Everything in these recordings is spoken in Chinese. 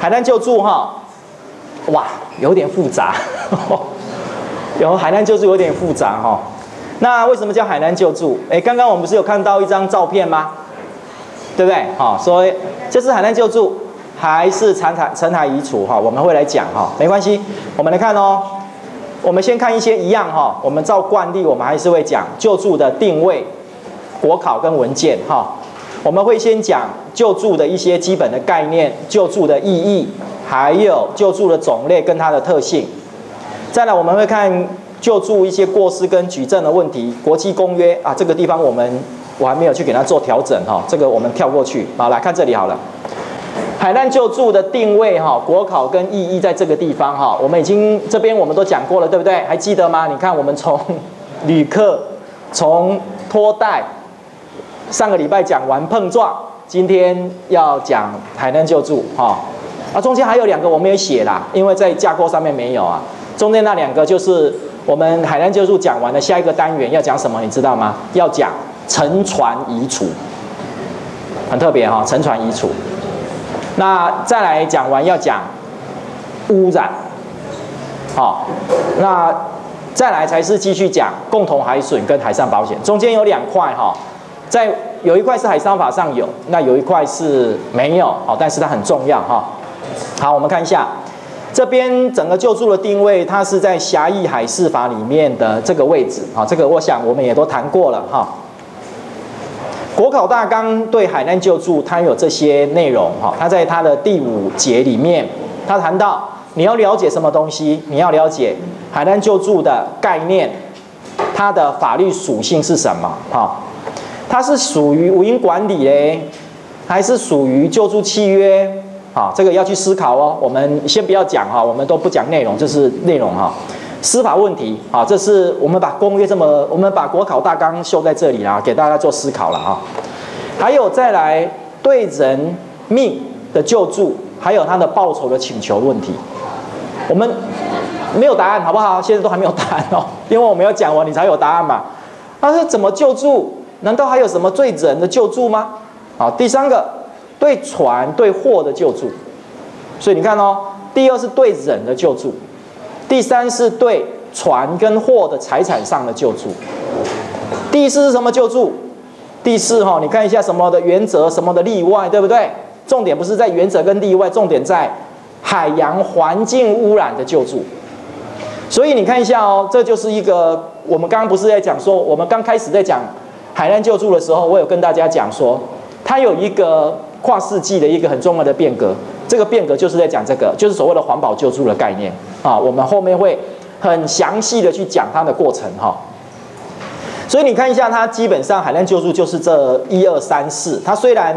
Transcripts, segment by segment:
海难救助哈，哇，有点复杂，海难救助有点复杂哈。那为什么叫海难救助？刚刚我们不是有看到一张照片吗？对不对？好，所以这是海难救助还是沉海移除哈？我们会来讲哈，没关系，我们来看哦。我们先看一些一样哈，我们照惯例，我们还是会讲救助的定位、国考跟文件哈。我们会先讲救助的一些基本的概念、救助的意义，还有救助的种类跟它的特性。再来，我们会看救助一些过失跟举证的问题。国际公约啊，这个地方我还没有去给它做调整哈，这个我们跳过去。好，来看这里好了。海难救助的定位哈，国考跟意义在这个地方哈，我们这边我们都讲过了，对不对？还记得吗？你看我们从旅客，从拖带，上个礼拜讲完碰撞，今天要讲海难救助哈。中间还有2个我没有写啦，因为在架构上面没有啊。中间那2个就是我们海难救助讲完的下一个单元要讲什么，你知道吗？要讲沉船移除，很特别哈，沉船移除。那再来讲完要讲污染，好，那再来才是继续讲共同海损跟海上保险。中间有2块哈，有一块是海商法上有，那有一块是没有，好，但是它很重要哈。好，我们看一下这边整个救助的定位，它是在狭义海事法里面的这个位置，好，这个我想我们也都谈过了哈。国考大纲对海难救助，它有这些内容哈。它在它的第5节里面，它谈到你要了解什么东西，你要了解海难救助的概念，它的法律属性是什么哈？它是属于无因管理嘞，还是属于救助契约？好，这个要去思考哦。我们先不要讲哈，我们都不讲内容，这是内容哈。司法问题，好，这是我们把公约我们把国考大纲秀在这里啦，给大家做思考了哈。还有再来对人命的救助，还有他的报酬的请求问题，我们没有答案，好不好？现在都还没有答案哦，因为我们要讲完你才有答案嘛。但是怎么救助？难道还有什么对人的救助吗？好，第3个对船对货的救助，所以你看哦，第2是对人的救助。第3是对船跟货的财产上的救助，第4是什么救助？第4哈，你看一下什么的原则，什么的例外，对不对？重点不是在原则跟例外，重点在海洋环境污染的救助。所以你看一下哦，这就是一个我们刚刚不是在讲说，我们刚开始在讲海难救助的时候，我有跟大家讲说，它有一个跨世纪的一个很重要的变革。这个变革就是在讲这个，就是所谓的环保救助的概念啊。我们后面会很详细的去讲它的过程哈。所以你看一下，它基本上海难救助就是这1、2、3、4。它虽然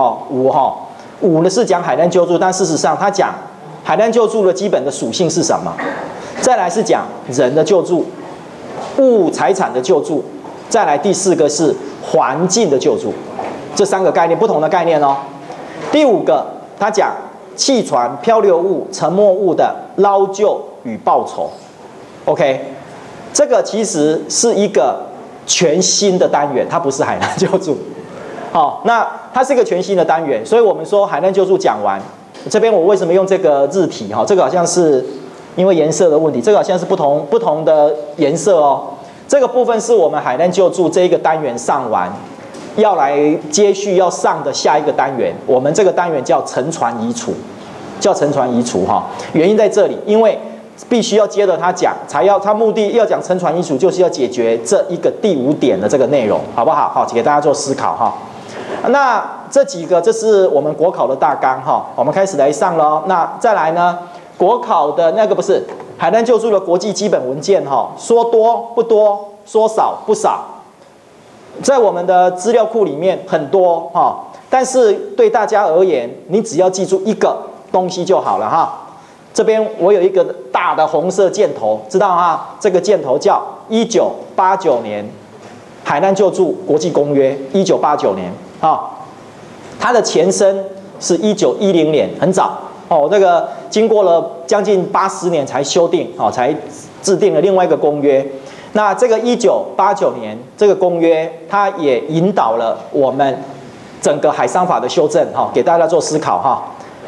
5呢是讲海难救助，但事实上它讲海难救助的基本的属性是什么？再来是讲人的救助、物财产的救助，再来第4个是环境的救助。这3个概念不同的概念哦。第5个，它讲汽船、漂流物、沉没物的捞救与报酬。OK， 这个其实是一个全新的单元，它不是海难救助。好，那它是一个全新的单元，所以我们说海难救助讲完，这边我为什么用这个日体？哈，这个好像是因为颜色的问题，这个好像是不同的颜色哦。这个部分是我们海难救助这一个单元上完，要来接续要上的下一个单元，我们这个单元叫沉船移除，哈。原因在这里，因为必须要接着他讲，他目的要讲沉船移除，就是要解决这一个第5点的这个内容，好不好？好，给大家做思考哈。那这几个，这是我们国考的大纲哈，我们开始来上喽。那再来呢，国考的那个不是海难救助的国际基本文件哈，说多不多，说少不少。在我们的资料库里面很多哈，但是对大家而言，你只要记住一个东西就好了哈。这边我有一个大的红色箭头，知道哈？这个箭头叫1989年海难救助国际公约，1989年啊，它的前身是1910年，很早哦。这个经过了将近80年才修订哦，才制定了另外一个公约。那这个1989年这个公约，它也引导了我们整个海商法的修正哈，给大家做思考哈。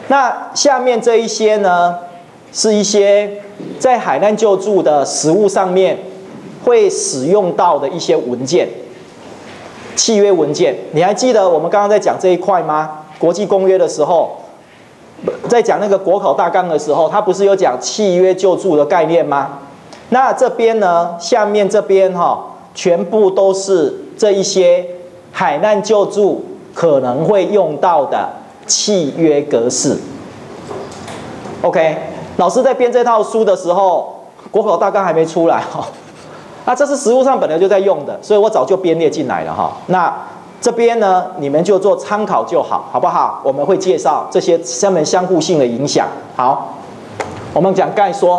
那下面这一些呢，是一些在海难救助的实务上面会使用到的一些文件。契约文件，你还记得我们刚刚在讲这一块吗？国际公约的时候，在讲那个国考大纲的时候，它不是有讲契约救助的概念吗？那这边呢，下面这边全部都是这一些海难救助可能会用到的契约格式。OK， 老师在编这套书的时候，国考大纲还没出来那这是实务上本来就在用的，所以我早就编列进来了那这边呢，你们就做参考就好，好不好？我们会介绍这些它们相互性的影响。好，我们讲概说，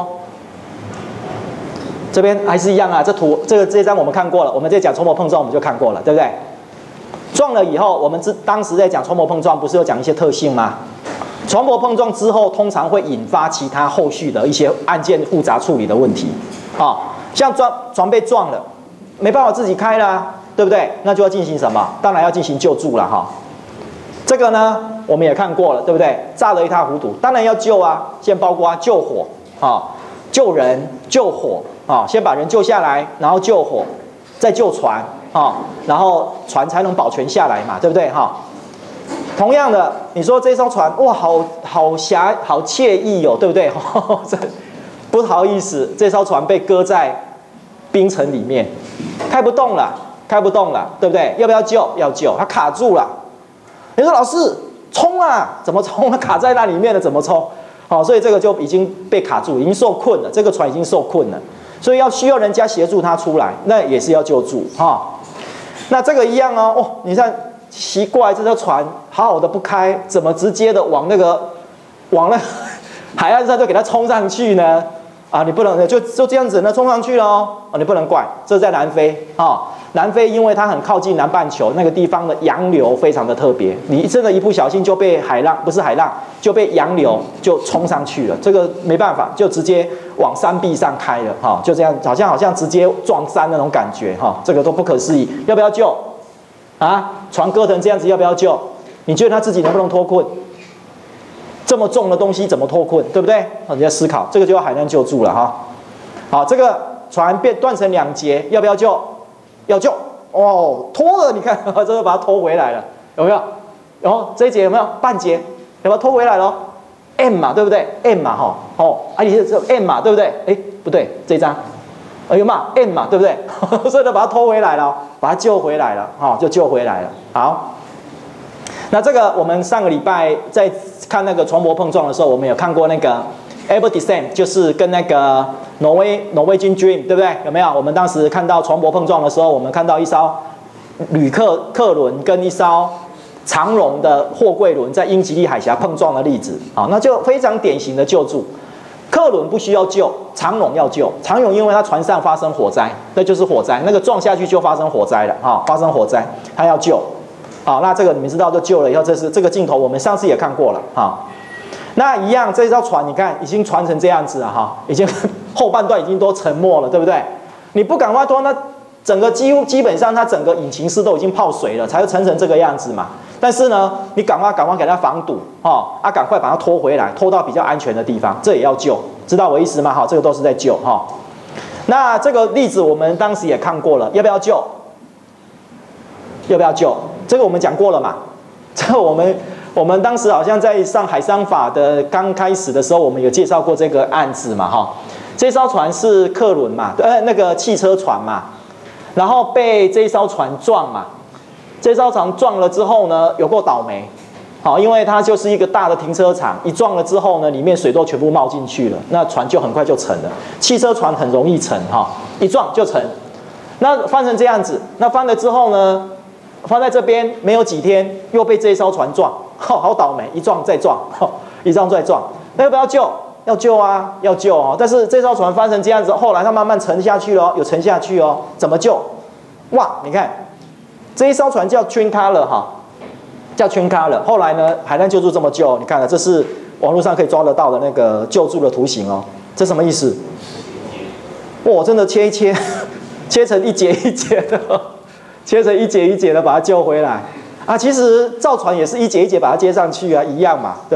这边还是一样啊。这张我们看过了，我们在讲冲膜碰撞我们就看过了，对不对？撞了以后，我们当时在讲冲膜碰撞，不是有讲一些特性吗？冲膜碰撞之后，通常会引发其他后续的一些案件复杂处理的问题像船被撞了，没办法自己开啦，对不对？那就要进行什么？当然要进行救助了这个呢，我们也看过了，对不对？炸得一塌糊涂，当然要救啊。先包括救火救人、救火先把人救下来，然后救火，再救船然后船才能保全下来嘛，对不对同样的，你说这艘船哇，好惬意对不对？不好意思，这艘船被搁在冰层里面，开不动了，对不对？要不要救？要救，它卡住了。你说老师冲啊，怎么冲？它卡在那里面了，怎么冲？所以这个就已经被卡住，已经受困了，这个船已经受困了，所以需要人家协助它出来，那也是要救助那这个一样你看奇怪，这艘船好好的不开，怎么直接的往那海岸上就给它冲上去呢？你不能就这样子呢冲上去了你不能怪，这在南非南非因为它很靠近南半球，那个地方的洋流非常的特别，你真的一不小心就被就被洋流就冲上去了，这个没办法，就直接往山壁上开了就这样，好像直接撞山那种感觉这个都不可思议。要不要救船搁成这样子，要不要救？你觉得他自己能不能脱困？这么重的东西怎么脱困，对不对？你要思考，这个就要海难救助了好，这个船被断成2截，要不要救？要救拖了，你看这个把它拖回来了，有没有？然后这一节有没有半截？有没有拖回来了 ？M 嘛，对不对 ？M 嘛你是 M 嘛，对不对？不对，这张有嘛 M 嘛，对不对？所以就把它拖回来了，把它救回来了就救回来了。好。那这个我们上个礼拜在看那个船舶碰撞的时候，我们有看过那个 Ever Descent， 就是跟那个Norwegian Dream， 对不对？有没有？我们当时看到船舶碰撞的时候，我们看到一艘客轮跟一艘长荣的货柜轮在英吉利海峡碰撞的例子那就非常典型的救助。客轮不需要救，长荣要救。长荣因为它船上发生火灾，那就是火灾，那个撞下去就发生火灾了发生火灾，它要救。那这个你们知道就救了以后，这个镜头我们上次也看过了那一样，这艘船你看已经船成这样子了已经后半段已经都沉没了，对不对？你不赶快拖，那整个基本上它整个引擎室都已经泡水了，才会沉成这个样子嘛。但是呢，你赶快给它防堵赶快把它拖回来，拖到比较安全的地方，这也要救，知道我意思吗？这个都是在救那这个例子我们当时也看过了，要不要救？要不要救？这个我们讲过了嘛？这个我们当时好像在上海商法的刚开始的时候，我们有介绍过这个案子嘛这艘船是客轮嘛，那个汽车船嘛，然后被这艘船撞嘛，这艘船撞了之后呢，有够倒霉因为它就是一个大的停车场，一撞了之后呢，里面水都全部冒进去了，那船就很快就沉了。汽车船很容易沉一撞就沉。那翻成这样子，那翻了之后呢？放在这边没有几天，又被这一艘船撞，好倒霉！一撞再撞，一撞再撞。那要不要救？要救啊，要救但是这艘船翻成这样子，后来它慢慢沉下去了，有沉下去怎么救？哇，你看这一艘船叫 Twin Color 叫 Twin Color。后来呢，海难救助这么救，你看这是网络上可以抓得到的那个救助的图形这什么意思？真的切一切，切成一节一节的。切成一节一节的把它救回来其实造船也是一节一节把它接上去一样嘛，对不对？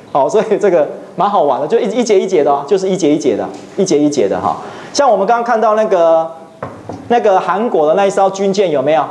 好，所以这个蛮好玩的，就一节一节的哦，就是一节一节的，一节一节的哈。像我们刚刚看到那个韩国的那一艘军舰有没有？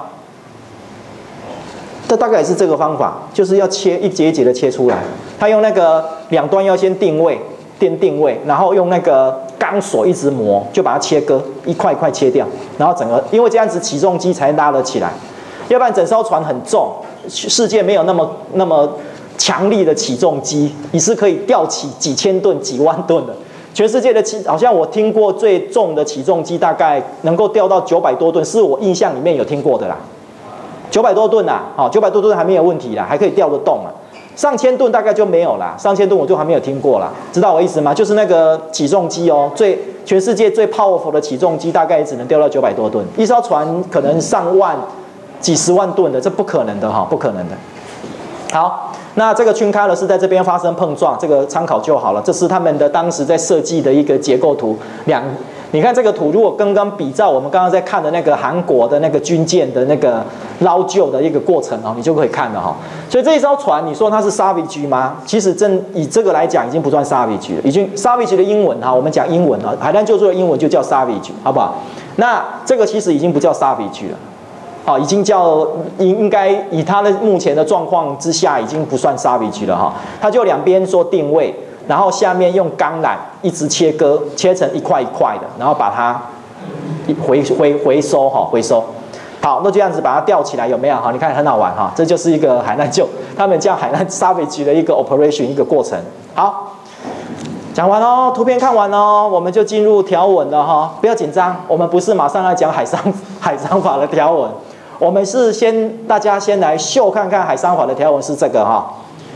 这大概也是这个方法，就是要切一节一节的切出来。他用那个两端要先定位，定位，然后用那个钢索一直磨，就把它切割，一块一块切掉，然后整个因为这样子起重机才拉得起来，要不然整艘船很重，世界没有那么强力的起重机，你是可以吊起几千吨、几万吨的。全世界的好像我听过最重的起重机大概能够吊到900多吨，是我印象里面有听过的啦。900多吨啦，好，900多吨还没有问题啦，还可以吊得动啦。上千吨大概就没有啦，上千吨我就还没有听过啦，知道我意思吗？就是那个起重机哦，全世界最 powerful 的起重机大概也只能吊到900多吨，一艘船可能上万、几十万吨的，这不可能的哈，不可能的。好，那这个群开了是在这边发生碰撞，这个参考就好了。这是他们的当时在设计的一个结构图。你看这个图，如果刚刚比照我们刚刚在看的那个韩国的那个军舰的那个捞救的一个过程哦，你就可以看了哈。所以这一艘船，你说它是 savage 吗？其实以这个来讲，已经不算 savage 了，已经 savage 的英文哈，我们讲英文哈，海难救助的英文就叫 savage， 好不好？那这个其实已经不叫 savage 了。好，已经叫应该以它的目前的状况之下，已经不算 savage 了哈。它就两边做定位，然后下面用钢缆一直切割，切成一块一块的，然后把它回收哈，回收。好，那这样子把它吊起来有没有？哈，你看很好玩哈，这就是一个海难救，他们叫海难 savage 的一个 operation 一个过程。好。讲完哦，图片看完哦，我们就进入条文了哈。不要紧张，我们不是马上来讲海商法的条文，我们是大家先来秀看看海商法的条文是这个哈。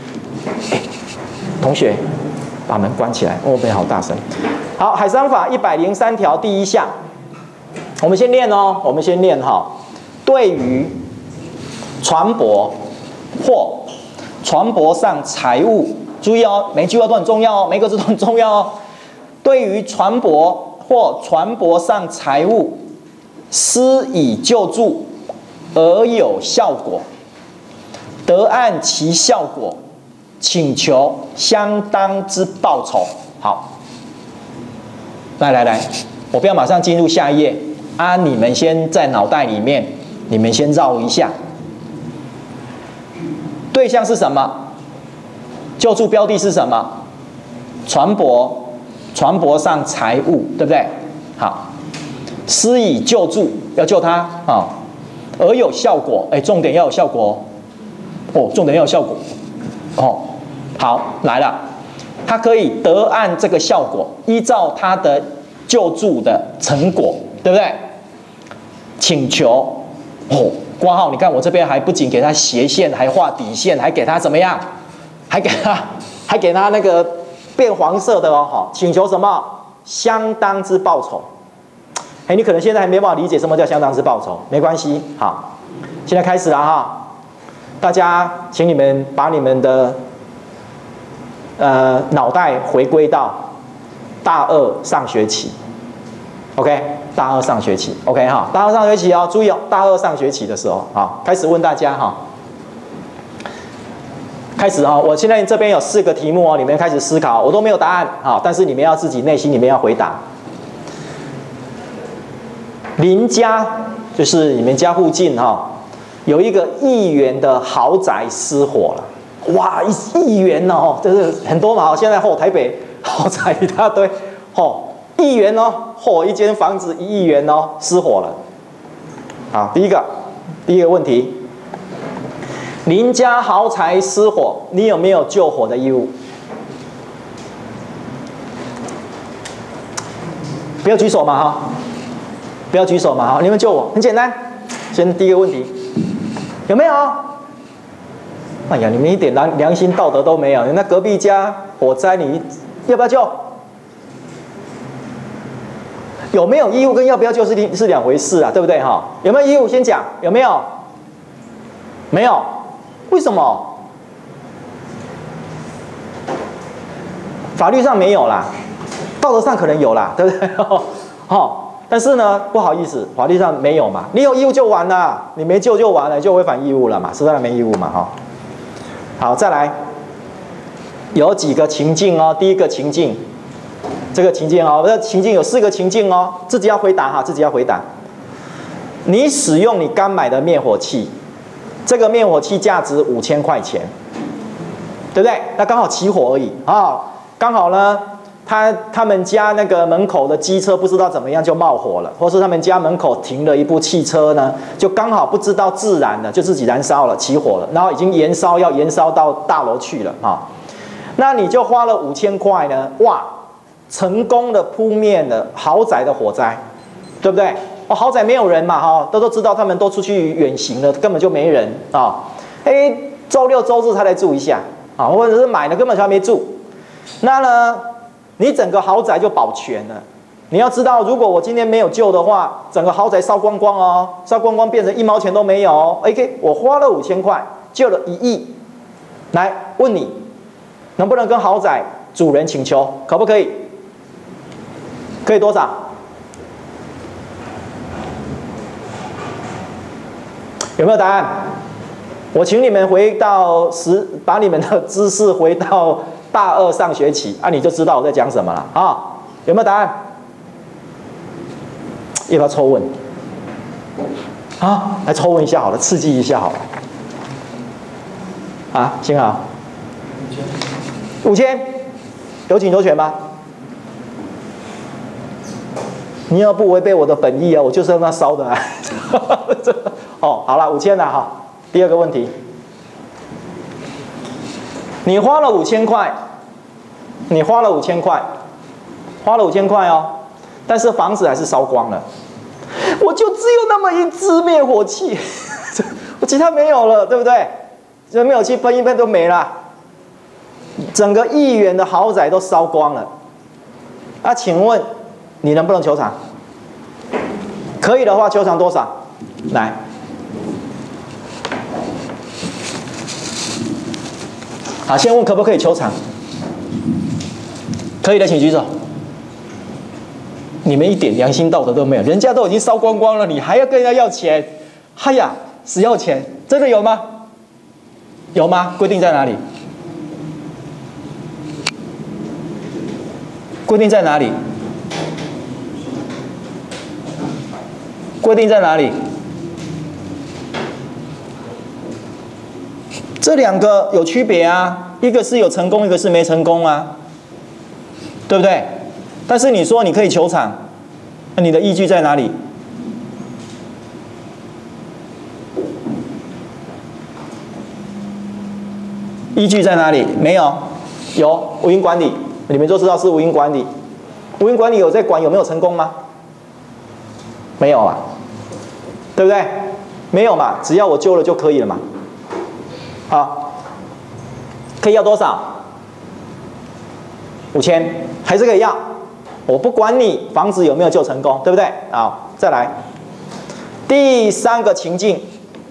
同学，把门关起来，哦，没好大声。好，海商法103条第1项，我们先念哦，我们先念哈。对于船舶或船舶上财物。注意哦，每句话都很重要哦，每个字都很重要哦。对于船舶或船舶上财物施以救助而有效果，得按其效果请求相当之报酬。好，来，我不要马上进入下一页啊，你们先在脑袋里面，你们先绕一下，对象是什么？救助标的是什么？船舶上财物，对不对？好，施以救助，要救他啊，而有效果。重点要有效果哦，重点要有效果哦。好，来了，他可以得按这个效果，依照他的救助的成果，对不对？请求哦，括号，你看我这边还不仅给他斜线，还画底线，还给他怎么样？还给他那个变黄色的哦，哈，请求什么？相当之报酬。你可能现在还没办法理解什么叫相当之报酬，没关系，好，现在开始了哈，大家请你们把你们的脑袋回归到大2上学期 ，OK， 大2上学期 ，OK 哈，大2上学期哦，注意哦，大2上学期的时候，好，开始问大家哈。开始哈，我现在这边有4个题目哦，你们开始思考，我都没有答案哈，但是你们要自己内心里面要回答。邻家就是你们家附近哈，有一个1亿元的豪宅失火了，哇，1亿元哦，就是很多嘛，现在台北豪宅一大堆，1亿元哦，一间房子1亿元哦，失火了。好，第一个问题。邻家豪宅失火，你有没有救火的义务？不要举手嘛哈，不要举手嘛哈，你们救我很简单。先第一个问题，有没有？哎呀，你们一点良心道德都没有，那隔壁家火灾，你要不要救？有没有义务跟要不要救是2回事啊，对不对哈？有没有义务先讲？有没有？没有。为什么？法律上没有啦，道德上可能有啦，对不对？但是呢，不好意思，法律上没有嘛。你有义务就完了，你没救就完了，就违反义务了嘛，是当然没义务嘛，哈。好，再来， 有几个情境哦。第一个情境，这个情境哦，这情境有4个情境哦，自己要回答哈，自己要回答。你使用你刚买的灭火器，这个灭火器价值5000块钱，对不对？那刚好起火而已啊，刚好呢。他们家那个门口的机车不知道怎么样就冒火了，或是他们家门口停了一部汽车呢，就刚好不知道自燃了，就自己燃烧了，起火了，然后已经要延烧到大楼去了啊。那你就花了5000块呢，哇，成功的扑灭了豪宅的火灾，对不对？哦，豪宅没有人嘛哈，都知道他们都出去远行了，根本就没人啊。周6周日才来住一下啊，或者是买了根本就还没住，那呢？你整个豪宅就保全了。你要知道，如果我今天没有救的话，整个豪宅烧光光哦，烧光光变成1毛钱都没有哦。OK， 我花了5000块，救了1亿。来问你，能不能跟豪宅主人请求？可不可以？可以多少？有没有答案？我请你们把你们的知识回到大2上学期啊，你就知道我在讲什么了啊？有没有答案？要不要抽问？啊，来抽问一下好了，刺激一下好了。啊，幸好5000，有请求权吗？你要不违背我的本意啊，我就是让他烧的啊。哦，好了，5000了哈。第2个问题。你花了5000块，花了5000块哦，但是房子还是烧光了。我就只有那么一支灭火器，我其他没有了，对不对？这灭火器喷一喷都没了，整个1亿元的豪宅都烧光了。啊，请问你能不能求偿？可以的话，求偿多少？来。好，先问可不可以求偿？可以的，请举手。你们一点良心道德都没有，人家都已经烧光光了，你还要跟人家要钱？哎呀，死要钱，真的有吗？有吗？规定在哪里？规定在哪里？规定在哪里？这2个有区别啊，一个是有成功，一个是没成功啊，对不对？但是你说你可以求偿，那你的依据在哪里？依据在哪里？没有，有无因管理，你们都知道是无因管理。无因管理有在管有没有成功吗？没有啊，对不对？没有嘛，只要我救了就可以了嘛。好，可以要多少？5000，还是可以要。我不管你房子有没有救成功，对不对？好，再来。第3个情境，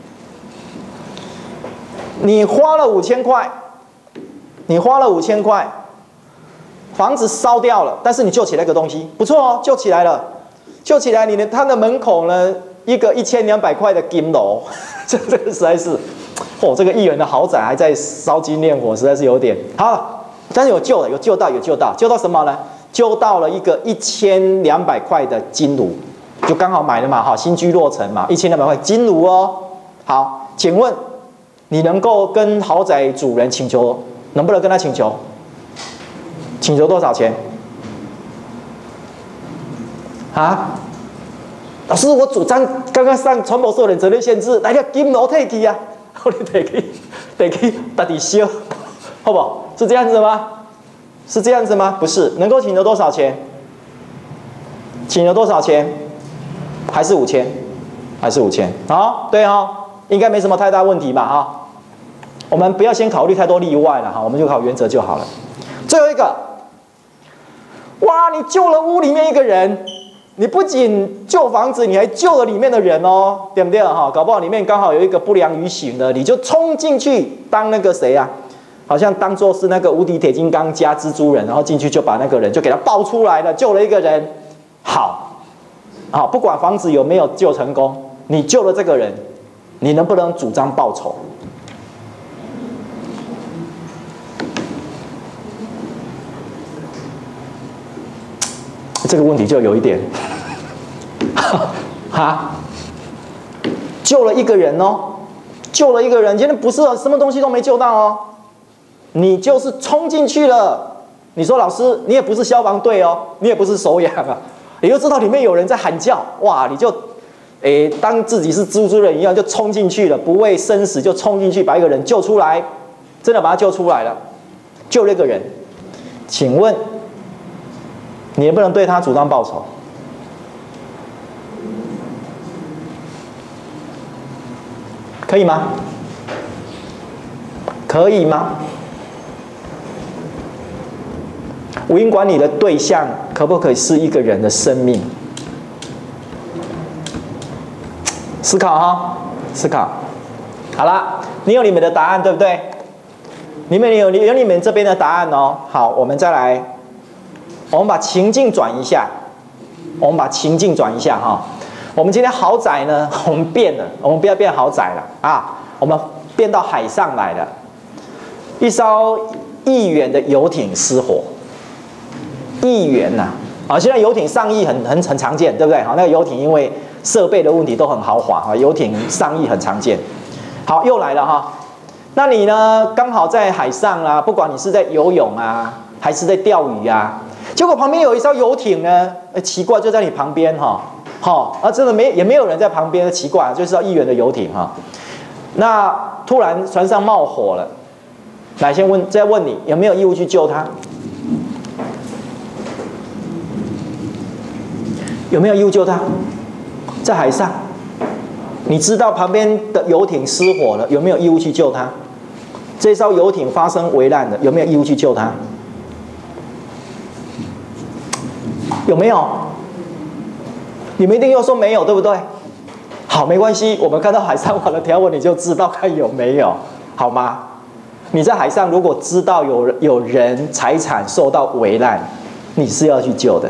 你花了5000块，房子烧掉了，但是你救起来一个东西，不错哦，救起来了，他的门口呢，一个1200块的金楼，这个实在是。这个1亿元的豪宅还在烧金烈火，实在是有点好。但是有救到什么呢？救到了一个1200块的金炉，就刚好买了嘛，新居落成嘛，1200块金炉哦。好，请问你能够跟豪宅主人请求，能不能跟他请求？请求多少钱？啊？老师，我主张刚刚上传播受人责任限制，来个金楼退去啊！你得去到底修，好不好？是这样子吗？是这样子吗？不是，能够请求多少钱？请求多少钱？还是5000？还是5000？好，对哦，应该没什么太大问题吧？哈，我们不要先考虑太多例外了哈，我们就考原则就好了。最后一个，哇，你救了屋里面一个人。你不仅救房子，你还救了里面的人哦，对不对哈？搞不好里面刚好有一个不良于行的，你就冲进去当那个谁啊？好像当作是那个无敌铁金刚加蜘蛛人，然后进去就把那个人就给他抱出来了，救了一个人。好，不管房子有没有救成功，你救了这个人，你能不能主张报酬？ 这个问题就有一点，哈，救了一个人哦，救了一个人，今天不是什么东西都没救到哦，你就是冲进去了。你说老师，你也不是消防队哦，你也不是手痒啊，你就知道里面有人在喊叫，哇，你就，当自己是蜘蛛人一样就冲进去了，不畏生死就冲进去把一个人救出来，真的把他救出来了，救了一个人。请问，你能不能对他主张报仇？可以吗？可以吗？无因管理的对象可不可以是一个人的生命？思考哈，思考。好啦，你有你们的答案，对不对？你们有你们这边的答案哦。好，我们再来，我们把情境转一下，哈。我们今天豪宅呢，我们变了，我们不要变豪宅了啊，我们变到海上来了。一艘1元的游艇失火。1元呐，现在游艇上亿很常见，对不对？好，那个游艇因为设备的问题都很豪华，游艇上亿很常见。好，又来了哈，那你呢？刚好在海上啊，不管你是在游泳啊，还是在钓鱼啊，结果旁边有一艘游艇呢，奇怪，就在你旁边哈，真的也没有人在旁边，奇怪，就是1元的游艇哈。那突然船上冒火了，来再问你有没有义务去救他？有没有义务救他？在海上，你知道旁边的游艇失火了，有没有义务去救他？这艘游艇发生危难了，有没有义务去救他？有没有？你们一定又说没有，对不对？好，没关系，我们看到海上法的条文，你就知道看有没有，好吗？你在海上如果知道有人财产受到危难，你是要去救的。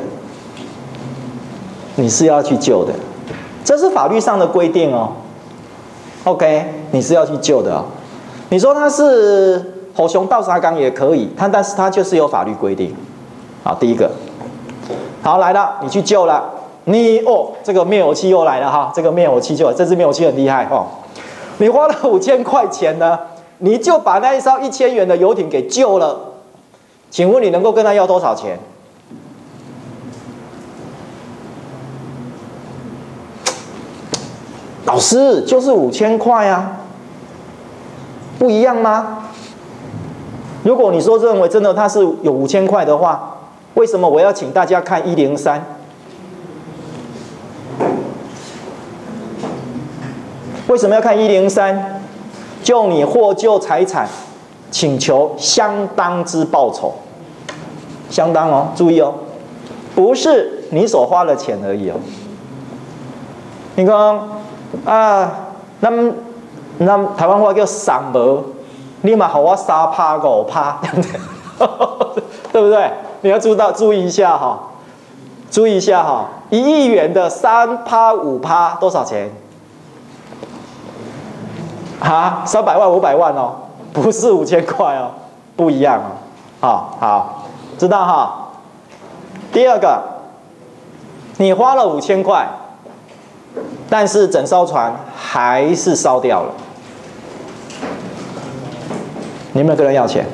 你是要去救的，这是法律上的规定哦。OK， 你是要去救的哦。你说他是吼熊倒沙缸也可以，但是他就是有法律规定。好，第一个，好来了，你去救了，这个灭火器又来了哈，这个灭火器这支灭火器很厉害哦。你花了5000块钱呢，你就把那一艘1000元的游艇给救了，请问你能够跟他要多少钱？老师，就是5000块啊，不一样吗？如果你说认为真的他是有5000块的话，为什么我要请大家看103？为什么要看103？就你获救财产，请求相当之报酬，相当哦，注意哦，不是你所花的钱而已哦。你讲。咱台湾话叫赏无，你嘛给我3%、5%这样子，对不对？你要注意一下哈，注意一下哈，1亿元的3%、5%多少钱？啊，300万、500万哦，不是5000块哦，不一样哦。好，知道哈。第二个，你花了5000块。但是整艘船还是烧掉了，你有没有跟人要钱？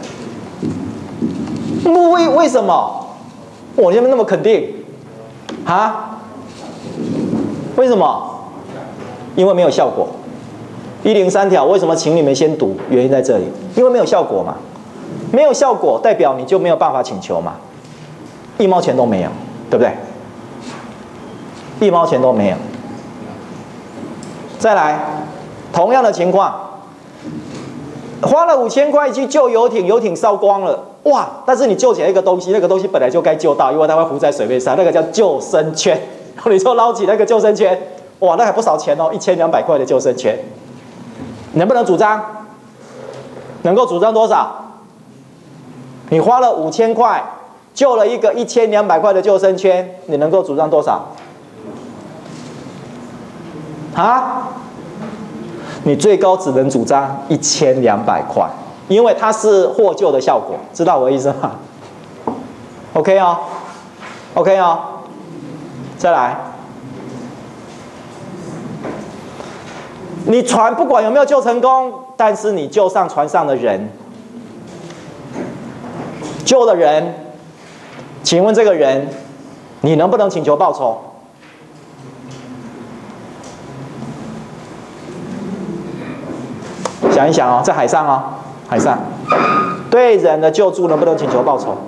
为什么？我你们那么肯定？啊？为什么？因为没有效果。103条为什么请你们先读？原因在这里，因为没有效果嘛。没有效果代表你就没有办法请求嘛，1毛钱都没有，对不对？1毛钱都没有。再来，同样的情况，花了5000块去救游艇，游艇烧光了，哇！但是你救起来一个东西，那个东西本来就该救到，因为它会浮在水面上，那个叫救生圈。你就捞起那个救生圈，哇，那还不少钱哦，1200块的救生圈，能不能主张？能够主张多少？你花了5000块救了一个1200块的救生圈，你能够主张多少？啊，你最高只能主张1200块，因为它是获救的效果，知道我的意思吗 ？OK 哦 ，OK 哦， 再来，你船不管有没有救成功，但是你救上船上的人，救的人，请问这个人，你能不能请求报酬？想一想哦，在海上哦，海上，对人的救助能不能请求报酬？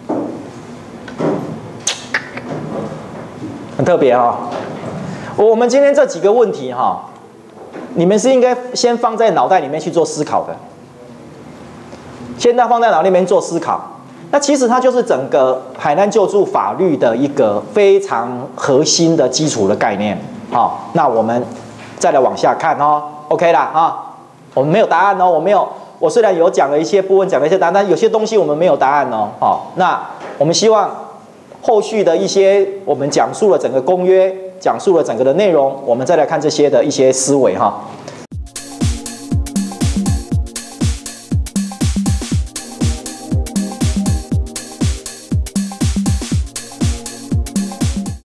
很特别哦。我们今天这几个问题哈，你们是应该先放在脑袋里面去做思考的，现在放在脑里面做思考。那其实它就是整个海难救助法律的一个非常核心的基础的概念。好，那我们再来往下看哦。OK 啦啊。我们没有答案哦，我虽然有讲了一些部分，讲了一些答案，但有些东西我们没有答案哦。好，那我们希望后续的一些我们讲述了整个公约，讲述了整个的内容，我们再来看这些的一些思维哈。